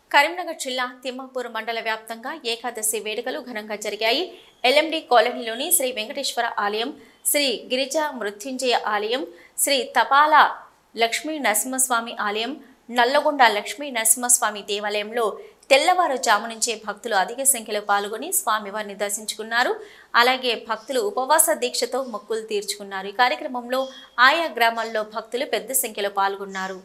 కరీంనగర్ జిల్లా తిమ్మాపూర్ మండల వ్యాప్తంగా ఏకాదశి వేడుకలు ఘనంగా జరిగాయి. ఎల్ఎండి కాలనీలోని శ్రీ వెంకటేశ్వర ఆలయం, శ్రీ గిరిజా మృత్యుంజయ ఆలయం, శ్రీ తపాల లక్ష్మీ నరసింహస్వామి ఆలయం, నల్లగొండ లక్ష్మీ నరసింహస్వామి దేవాలయంలో తెల్లవారుజాము నుంచే భక్తులు అధిక సంఖ్యలో పాల్గొని స్వామివారిని దర్శించుకున్నారు. అలాగే భక్తులు ఉపవాస దీక్షతో మొక్కులు తీర్చుకున్నారు. ఈ కార్యక్రమంలో ఆయా గ్రామాల్లో భక్తులు పెద్ద సంఖ్యలో పాల్గొన్నారు.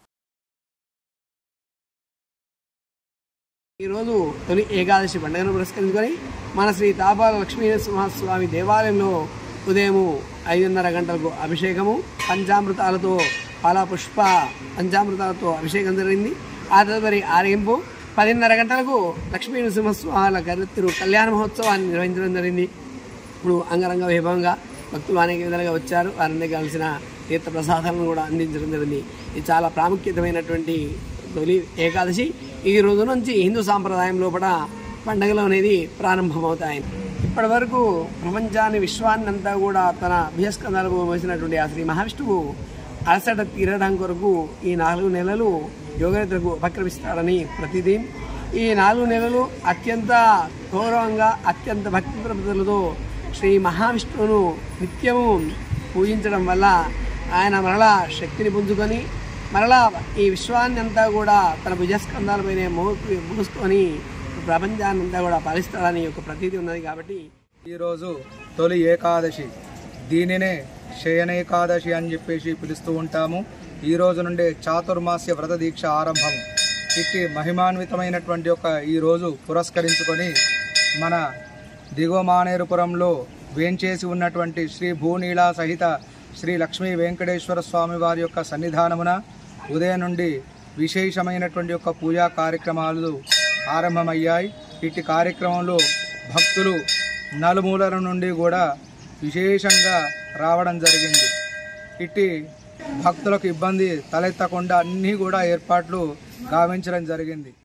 ఈరోజు తొలి ఏకాదశి పండుగను పురస్కరించుకొని మన శ్రీ తాపాల లక్ష్మీ నరసింహస్వామి దేవాలయంలో ఉదయం 5:30 గంటలకు అభిషేకము, పంచామృతాలతో ఫలపుష్ప పంచామృతాలతో అభిషేకం జరిగింది. ఆ తదుపరి ఆరగింపు 10:30 గంటలకు లక్ష్మీ నరసింహస్వామి కళ్యాణ మహోత్సవాన్ని నిర్వహించడం జరిగింది. ఇప్పుడు అంగరంగ వైభవంగా భక్తులు అనేక విధాలుగా వచ్చారు. వారందరికీ కలిసిన తీర్థ ప్రసాదాలను కూడా అందించడం జరిగింది. ఇది చాలా ప్రాముఖ్యతమైనటువంటి తొలి ఏకాదశి. ఈ రోజు నుంచి హిందూ సాంప్రదాయం లోపల పండుగలు అనేది ప్రారంభమవుతాయి. ఇప్పటి వరకు ప్రపంచాన్ని విశ్వాన్ని అంతా కూడా తన భుజస్కంధాలకు మోసినటువంటి ఆ శ్రీ మహావిష్ణువు అలసట తీరడం కొరకు ఈ 4 నెలలు యోగనిద్రకు ఉపక్రమిస్తాడని ప్రతిదీ. ఈ 4 నెలలు అత్యంత గౌరవంగా అత్యంత భక్తి ప్రపదలతో శ్రీ మహావిష్ణువును నిత్యము పూజించడం వల్ల ఆయన మరలా శక్తిని పుంజుకొని మరలా ఈ విశ్వాన్ని అంతా కూడా తన భుజస్కంధాలపైనే మోసుకొని ప్రపంచాన్ని అంతా కూడా పాలిస్తాడని ఒక ప్రతీతి ఉన్నది. కాబట్టి ఈరోజు తొలి ఏకాదశి, దీనినే శయనేకాదశి అని చెప్పేసి పిలుస్తూ ఉంటాము. ఈ రోజు నుండే చాతుర్మాస్య వ్రత దీక్ష ఆరంభం. ఇట్టి మహిమాన్వితమైనటువంటి ఈ రోజు పురస్కరించుకొని మన దిగువ మానేరుపురంలో వేంచేసి ఉన్నటువంటి శ్రీ భూనీళ సహిత శ్రీ లక్ష్మీ వెంకటేశ్వర స్వామి వారి యొక్క సన్నిధానమున ఉదయం నుండి విశేషమైనటువంటి పూజా కార్యక్రమాలు ఆరంభమయ్యాయి. ఇట్టి కార్యక్రమంలో భక్తులు నలుమూలల నుండి కూడా విశేషంగా రావడం జరిగింది. ఇట్టి భక్తులకు ఇబ్బంది తలెత్తకుండా అన్నీ కూడా ఏర్పాట్లు గావించడం జరిగింది.